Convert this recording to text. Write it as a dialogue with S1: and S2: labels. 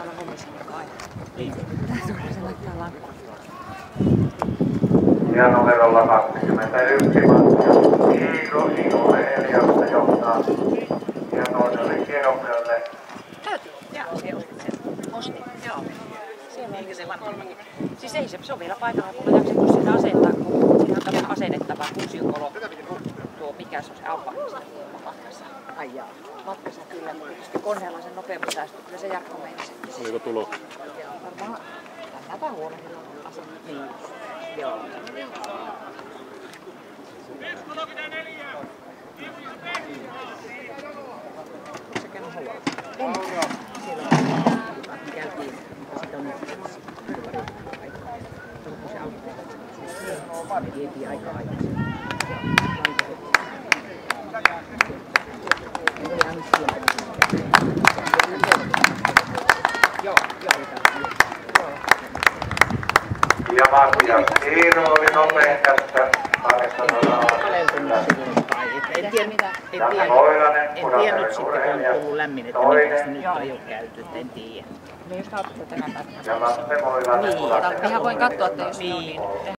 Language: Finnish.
S1: täällä hommissa mukaan. Se laittaa lankku.
S2: Ja numerolla 21 matka. Iiro Eliasta johtaa. Ja toiselle kierrokselle.
S1: Joo, se ostit sen. Ostin? Joo. Siellä on se vanha. Siis ei se on vielä paikalla, kun mä jaksettu sitä asentaa, kun siinä on tämmöinen asennettava kuusiokolo. Tuo mikä se on se aupa matkassa. Ai jaa. Matkassa kyllä, mutta tietysti koneella sen nopeussäästö, kyllä se Jarkko meinasi.
S3: Oliko tulo?
S1: Varmaan tänäpä huomenna asennut. Niin. Joo. Se käy huolella. Siellä on käytiin, sitten on onko se auto? Me vietiin aika aikaisin. Joo.
S2: Ja Matias Iiro oli nopein tästä 800.
S1: En tiedä mitä. En
S2: tiennyt
S1: sitten, kun on tullut lämmin, että miten nyt on jo käyty, en tiedä. Me just autossa tänä päivänä.
S2: Ja Lasse Moilanen.
S1: Niin, ihan voin katsoa, että jos niin.